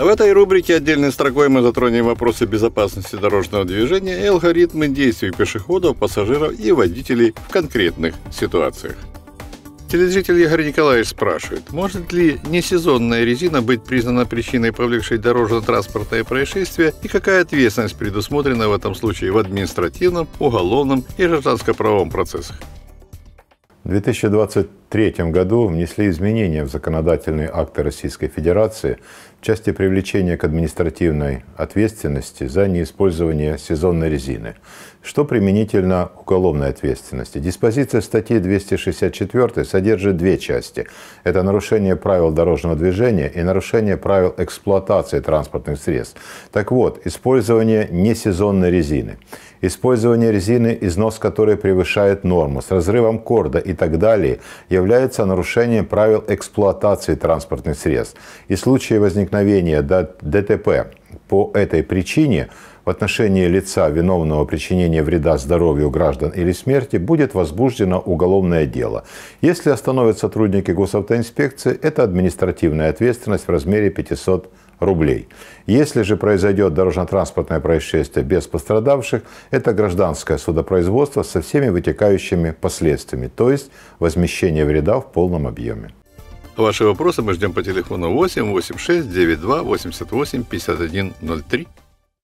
В этой рубрике отдельной строкой мы затронем вопросы безопасности дорожного движения и алгоритмы действий пешеходов, пассажиров и водителей в конкретных ситуациях. Телезритель Игорь Николаевич спрашивает, может ли несезонная резина быть признана причиной, повлекшей дорожно-транспортное происшествие, и какая ответственность предусмотрена в этом случае в административном, уголовном и гражданско-правовом процессах? В 2023 году внесли изменения в законодательные акты Российской Федерации в части привлечения к административной ответственности за неиспользование сезонной резины, что применительно к уголовной ответственности. Диспозиция статьи 264 содержит две части. Это нарушение правил дорожного движения и нарушение правил эксплуатации транспортных средств. Так вот, использование несезонной резины. Использование резины, износ которой превышает норму, с разрывом корда и так далее, является нарушением правил эксплуатации транспортных средств. И в случае возникновения ДТП по этой причине в отношении лица, виновного в причинении вреда здоровью граждан или смерти, будет возбуждено уголовное дело. Если остановят сотрудники госавтоинспекции, это административная ответственность в размере 500 рублей. Если же произойдет дорожно-транспортное происшествие без пострадавших, это гражданское судопроизводство со всеми вытекающими последствиями, то есть возмещение вреда в полном объеме. Ваши вопросы мы ждем по телефону 8 86 92 88 51 03.